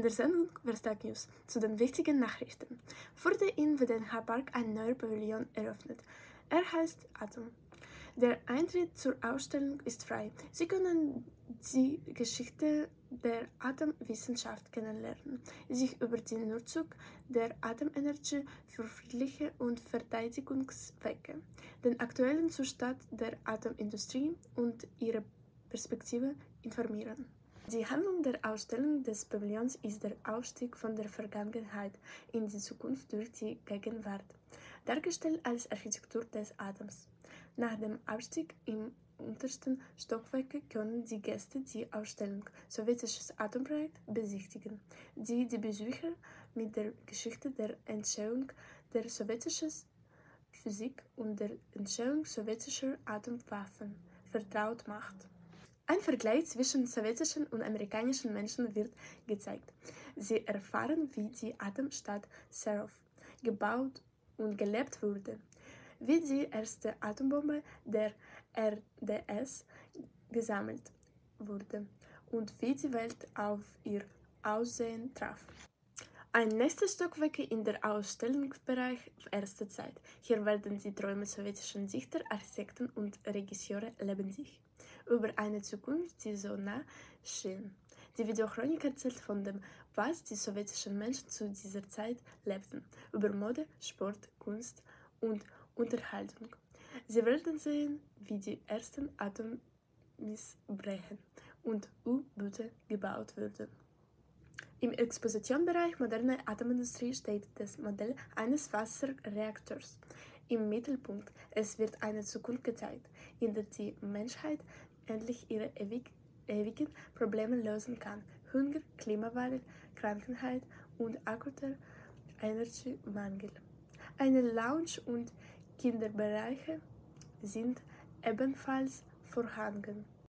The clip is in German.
der Sendung Verstag News zu den wichtigen Nachrichten. Wurde in WDNH Park ein neuer Pavillon eröffnet. Er heißt Atom. Der Eintritt zur Ausstellung ist frei. Sie können die Geschichte der Atomwissenschaft kennenlernen, sich über die Nutzung der Atomenergie für friedliche und Verteidigungszwecke, den aktuellen Zustand der Atomindustrie und ihre Perspektive informieren. Die Handlung der Ausstellung des Pavillons ist der Aufstieg von der Vergangenheit in die Zukunft durch die Gegenwart, dargestellt als Architektur des Atoms. Nach dem Aufstieg im untersten Stockwerk können die Gäste die Ausstellung Sowjetisches Atomprojekt besichtigen, die die Besucher mit der Geschichte der Entstehung der sowjetischen Physik und der Entstehung sowjetischer Atomwaffen vertraut macht. Ein Vergleich zwischen sowjetischen und amerikanischen Menschen wird gezeigt. Sie erfahren, wie die Atomstadt Sarov gebaut und gelebt wurde, wie die erste Atombombe der RDS gesammelt wurde und wie die Welt auf ihr Aussehen traf. Ein nächstes Stockwerk in der Ausstellungsbereich erste Zeit. Hier werden die Träume sowjetischer Dichter, Architekten und Regisseure lebendig. Über eine Zukunft, die so nah schien. Die Videochronik erzählt von dem, was die sowjetischen Menschen zu dieser Zeit lebten, über Mode, Sport, Kunst und Unterhaltung. Sie werden sehen, wie die ersten Atoms brechen und U-Boote gebaut wurden. Im Expositionbereich Moderne Atomindustrie steht das Modell eines Wasserreaktors im Mittelpunkt. Es wird eine Zukunft gezeigt, in der die Menschheit endlich ihre ewigen Probleme lösen kann. Hunger, Klimawandel, Krankheit und akuter Energiemangel. Eine Lounge und Kinderbereiche sind ebenfalls vorhanden.